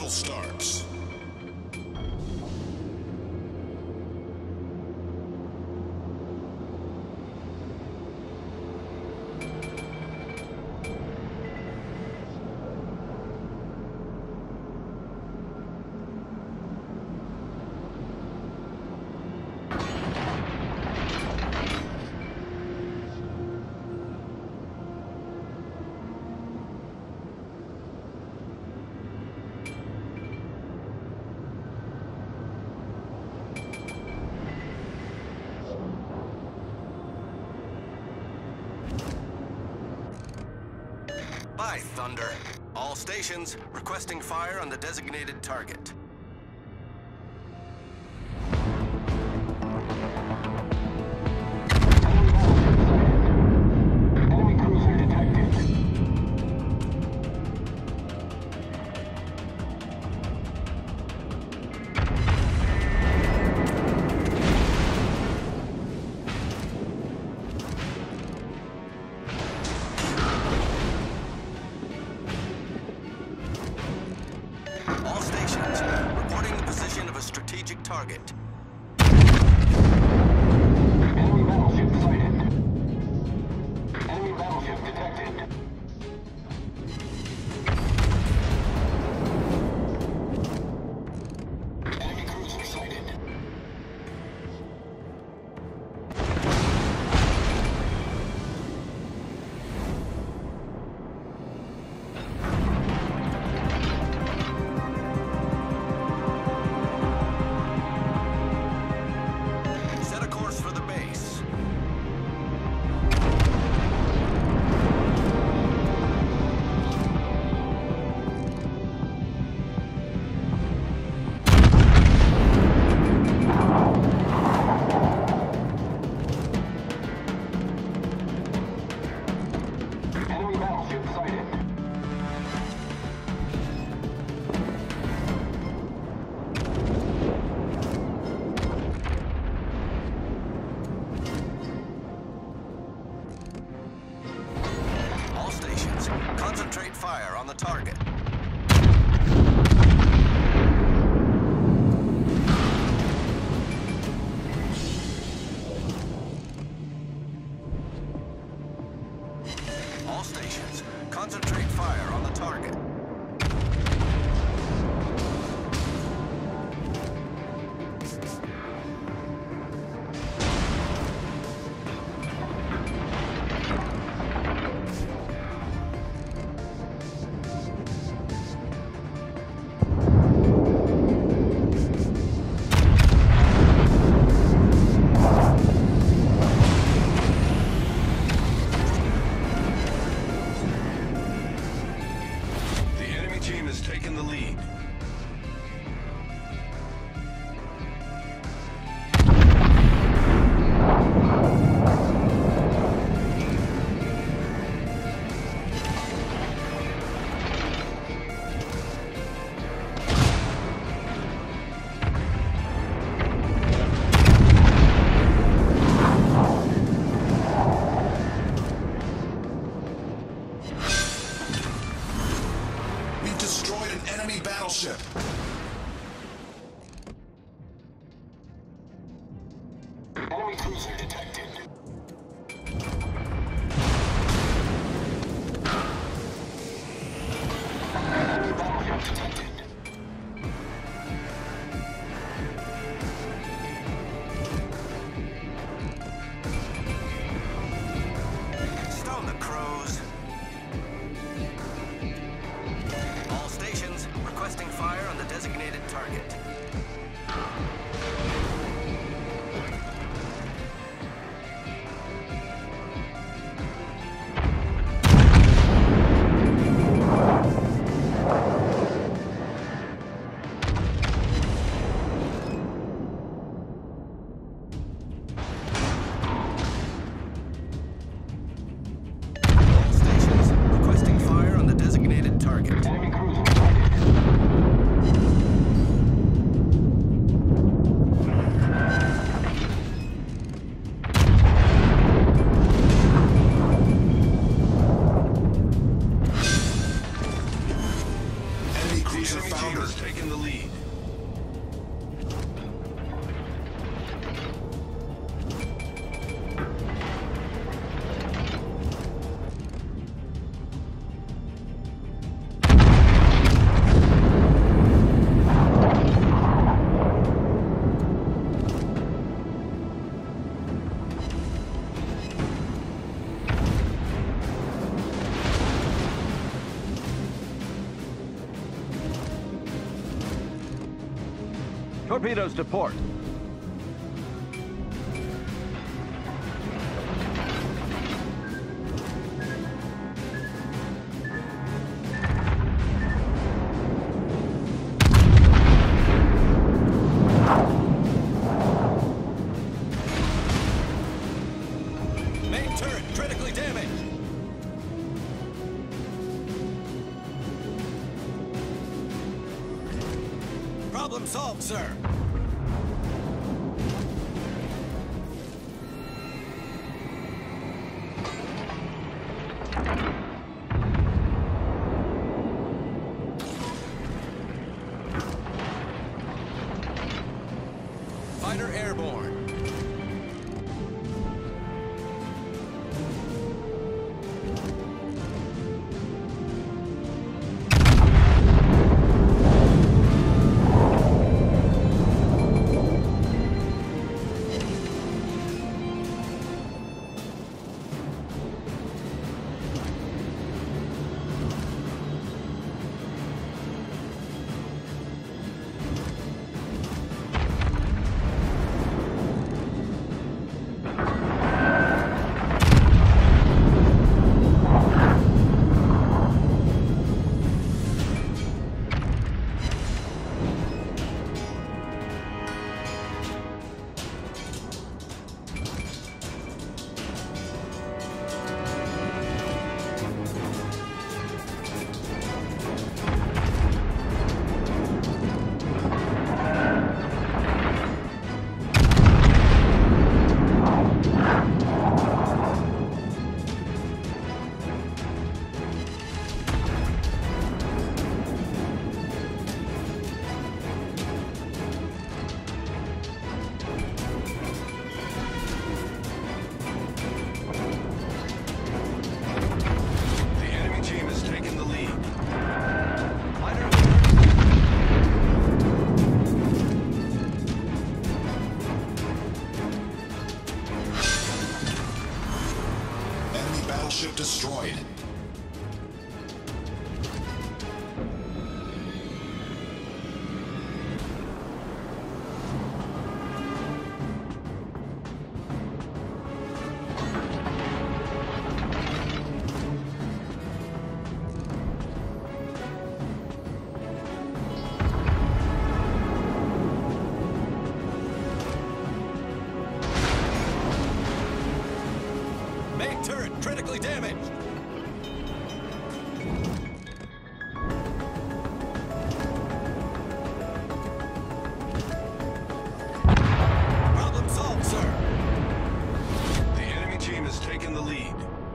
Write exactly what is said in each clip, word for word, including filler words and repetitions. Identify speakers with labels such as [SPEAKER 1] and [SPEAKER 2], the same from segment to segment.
[SPEAKER 1] battle starts.
[SPEAKER 2] By thunder. All stations requesting fire on the designated target.
[SPEAKER 3] Enemy cruiser detected.
[SPEAKER 2] All stations reporting the position of a strategic target.
[SPEAKER 3] Enemy battleship sighted. Enemy battleship detected. Enemy cruiser sighted.
[SPEAKER 2] Set a course for the base.
[SPEAKER 3] Enemy battleship sighted.
[SPEAKER 2] All stations concentrate fire on the target. All stations concentrate fire on the target.
[SPEAKER 1] The enemy team has taken the lead. We've destroyed an enemy battleship.
[SPEAKER 3] Enemy cruiser detected. Enemy battleship detected.
[SPEAKER 2] Stone the crows. All stations requesting fire on the
[SPEAKER 4] Torpedoes to port.
[SPEAKER 2] Main turret critically damaged. Problem solved, sir. Fighter airborne.
[SPEAKER 1] Battleship destroyed.
[SPEAKER 2] Main turret critically damaged. Problem solved, sir.
[SPEAKER 1] The enemy team has taken the lead.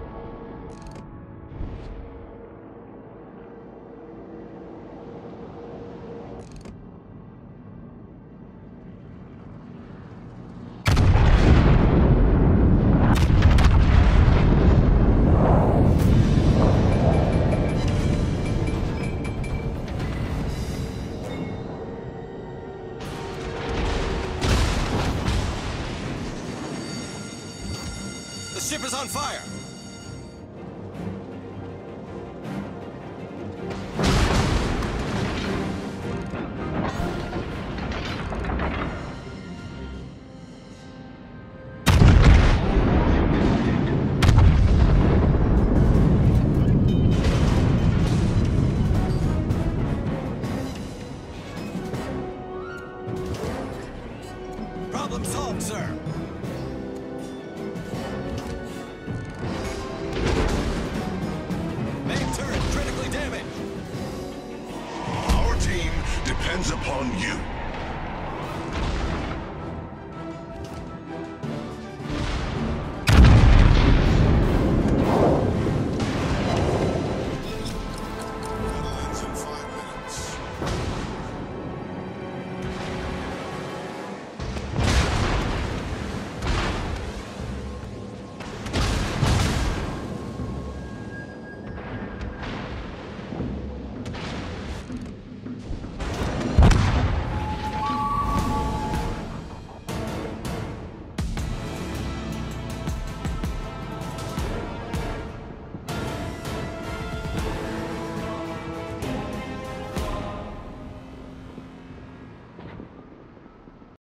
[SPEAKER 2] The ship is on fire. Problem solved, sir. Main turret critically damaged.
[SPEAKER 1] Our team depends upon you.